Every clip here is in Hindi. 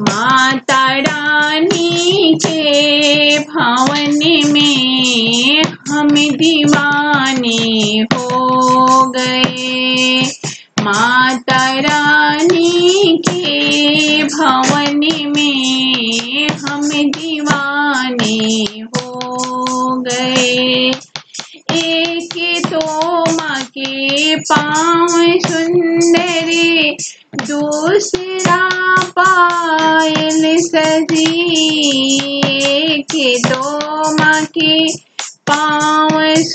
माता रानी के भवन में हम दीवाने हो गए। माता रानी के भवन में हम दीवाने हो गए। एक तो माँ के पाँव सुंदरी, दूसरा पायल सजी। एक तो माँ के पाँव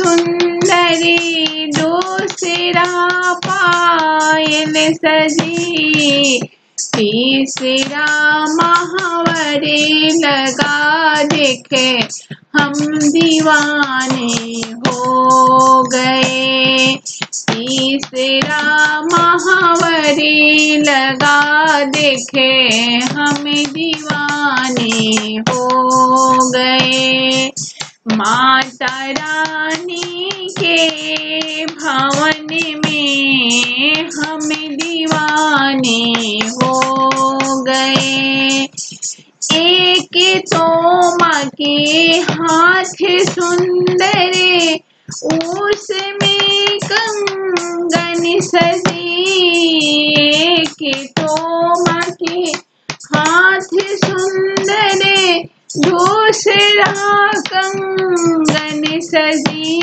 सुंदरी, दूसरा पायल सजी। तीसरा महावरे लगा देखे हम दीवाने हो गए। तीसरा महावरे लगा देखे हम दीवाने हो गए। माता रानी के भवन में हम दीवाने हो गए। एक तो माँ के हाथ सुंदरे, उसमें कंगन सजी। एक तो माँ के हाथ सुंदरे, दूसरा कंगन सजी।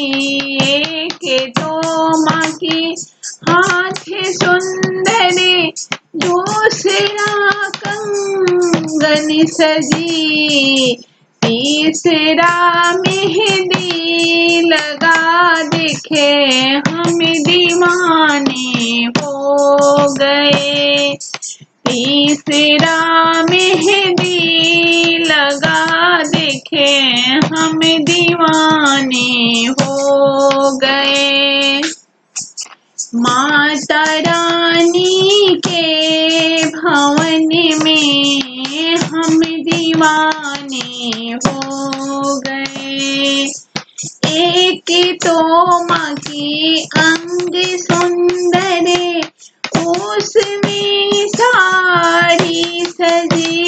एक तो माँ के हाथ सुंदरे, दूसरा कंगन सजी। तीसरा मेहंदी लगा देखे हम दीवाने हो गए। तीसरा मेहंदी लगा देखे हम दीवाने हो गए। माता रानी के भवन में हम दीवाने हो गए। एक तो माँ की अंग सुंदरे, उसमें साड़ी सजी।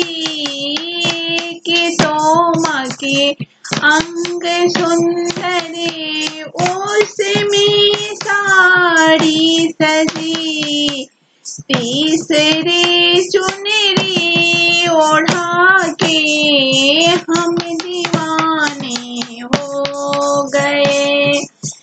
एक तो माँ के अंग सुंदरे, उसमें साड़ी सजी। तीसरे चुनरी ओढ़ा के हम दीवाने हो गए।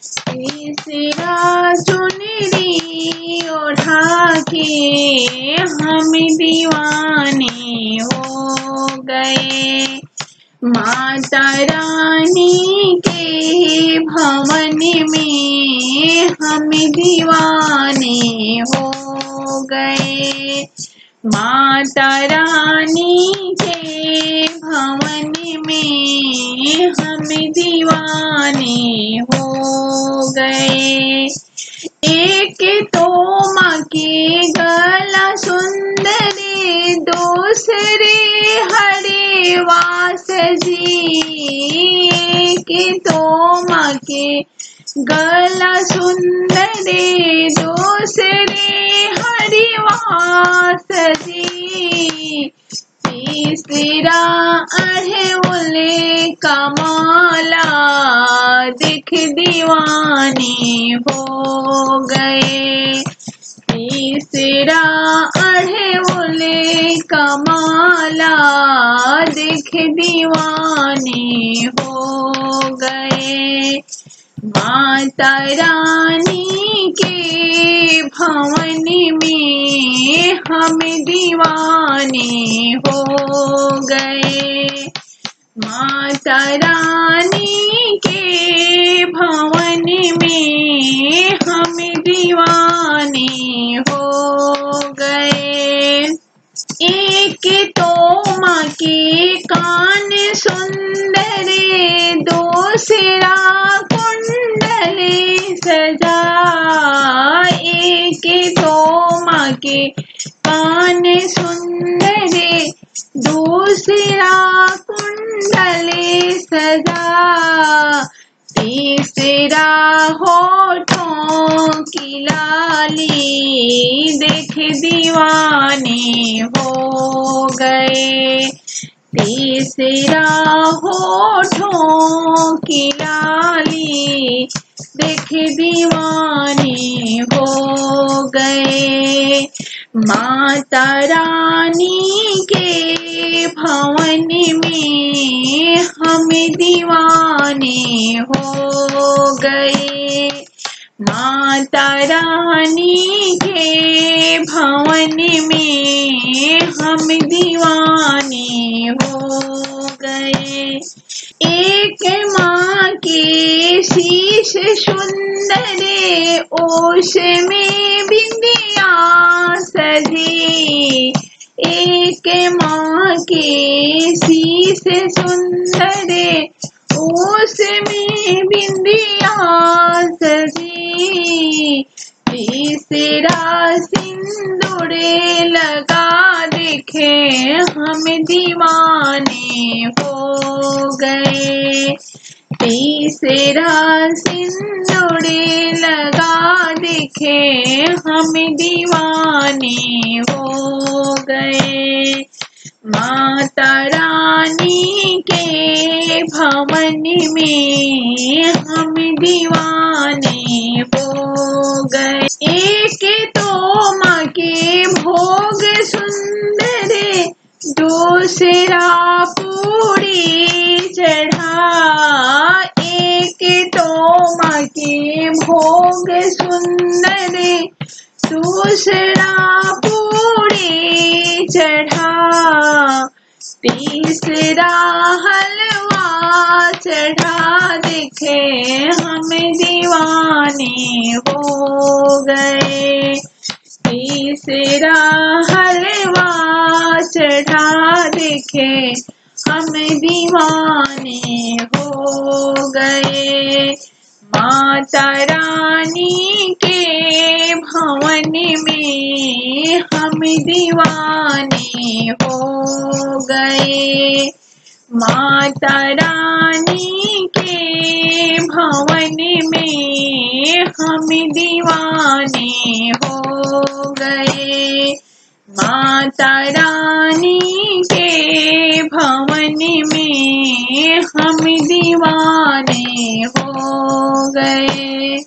तीसरा चुनरी ओढ़ा के हम दीवाने हो गए। माता रानी के भवन में हम दीवाने हो गए। माता रानी के भवन में हम दीवाने हो गए। एक तो माँ के गला सुंदरी, दूसरे हरे वास जी। एक तो माँ के गला सुंदरी, दूसरे हरे वास जी। तीसरा अढ़उले का माला दिख दीवाने हो गए। तीसरा अढ़उले का माला दिख दीवाने हो गए। माता रानी के भवन में हम दीवाने हो गए। माता रानी के भवन में हम दीवाने हो गए। एक तो माँ के कान सुंदरे, दूसरा कुंडली सजा। एक तो माँ के कान सुंदरे, दूसरा कुंडली सजा। तीसरा होठों की लाली देख दीवाने हो गए। तीसरा होठों की लाली देख दीवाने हो गए। माता रानी के भवन में हम दीवाने हो गए। माता रानी के भवन में हम दीवाने हो गए। एक माँ के शीश सुंदर ओस में बिंदिया सजी। एक माँ के शीश सुंदर ओस में बिंदिया सजी। तीसरा सिंदूर लगा देखे हम दीवाने हो गए। तीसरा सिंदूर लगा देखे हम दीवाने हो गए। माता रानी के भवन में हम दीवाने हो गए। एक तो माँ के भोग सुंदर, दूसरा पूरी चढ़ा। एक तो माँ के भोग सुंदर, दूसरा पूरी चढ़ा। तीसरा हलवा चढ़ा देखे हम दीवाने हो गए। तीसरा हलवा चढ़ा देखे हम दीवाने हो गए। माता रानी के भवन में हम दीवाने हो गए। माता रानी के भवन में हम दीवाने हो गए। माता रानी के भवन में हम दीवाने हो गए।